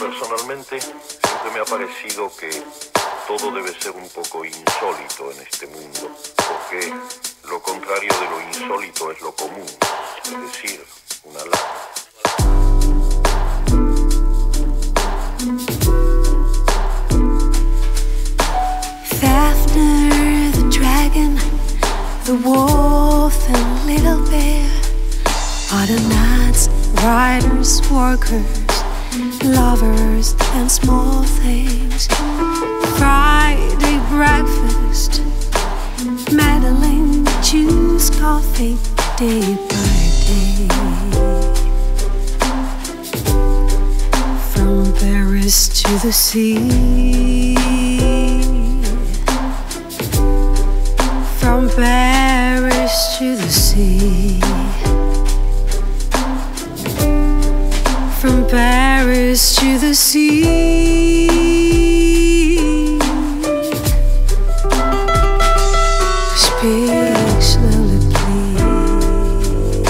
Personalmente, siempre me ha parecido que todo debe ser un poco insólito en este mundo, porque lo contrario de lo insólito es lo común, es decir, una lana. Fafner, the dragon, the wolf and little bear are the knights, riders, workers, lovers and small things. Friday breakfast, Madeline chews coffee day by day. From Paris to the sea, from Paris to the sea, from Paris to the sea. Speak slowly, please.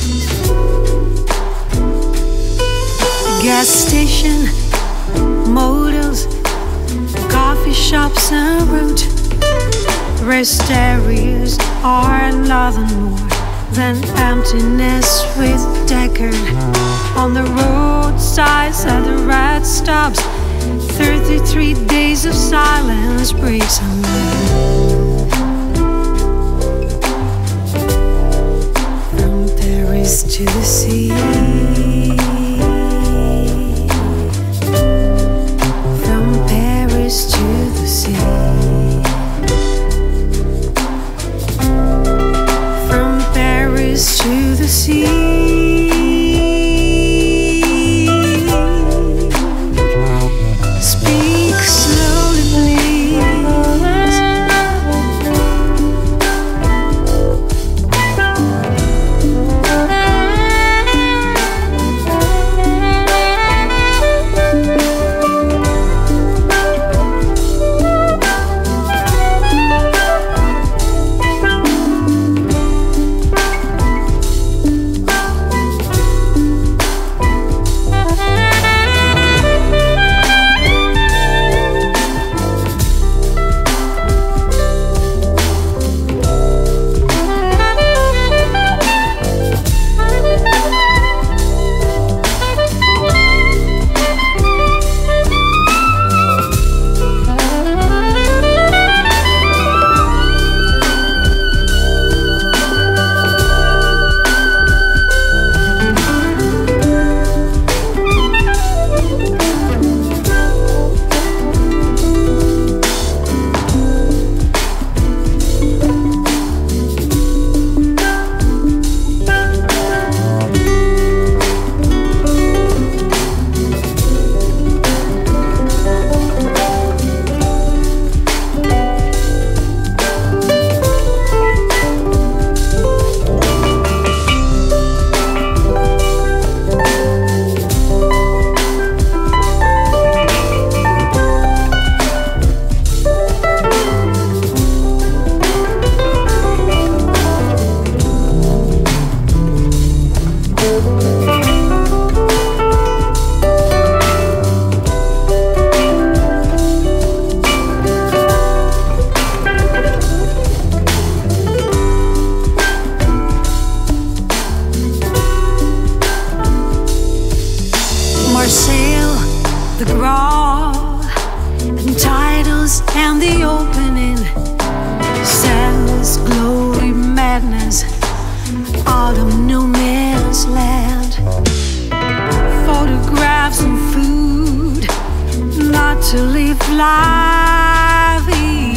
Gas station, motels, coffee shops en route. Rest areas are nothing more than emptiness with Deckard. On the roadsides at the red stops, 33 days of silence breaks on me. From Paris to the sea, from Paris to the sea, from Paris to the sea. Marseille, the Graal, and titles and the opening, sadness, glory, madness, autumn, no man's land, photographs and food, not to live life.